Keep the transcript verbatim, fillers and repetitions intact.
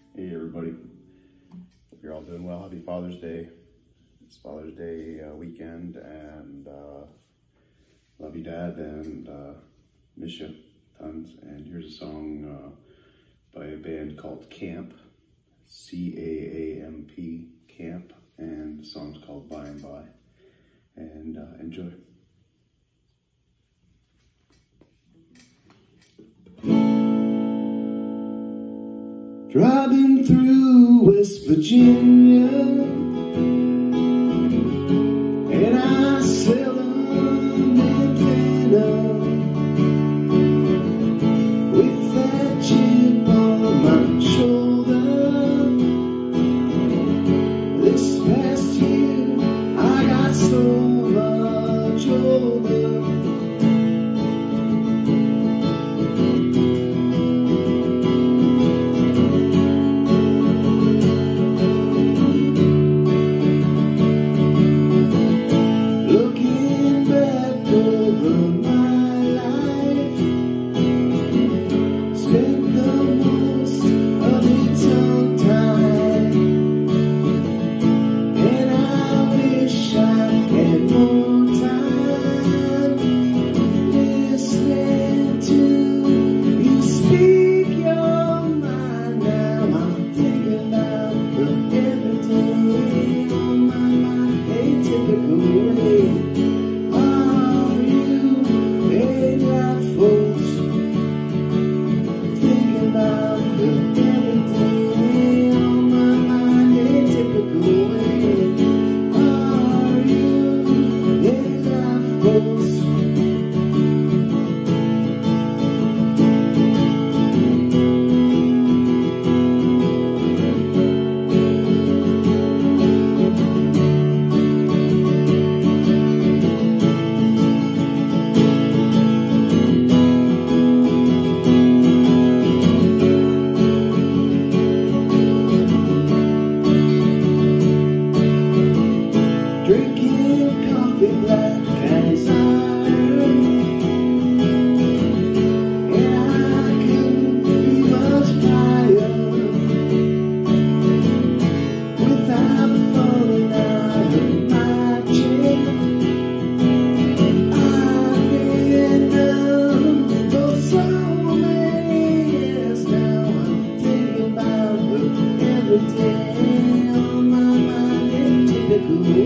Hey everybody, hope you're all doing well. Happy Father's Day. It's Father's Day uh, weekend, and uh, love you, Dad, and uh, miss you tons. And here's a song uh, by a band called Caamp, C A A M P, Caamp, and the song's called By and By. And uh, enjoy. Driving through West Virginia, and I seldom antenna with that chip on my shoulder. This past year I got so much older. Drinking coffee black as iron, and I couldn't be much higher without falling out of my chair. I've been numb for so many years now. I'm thinking about her every day on my mind in typical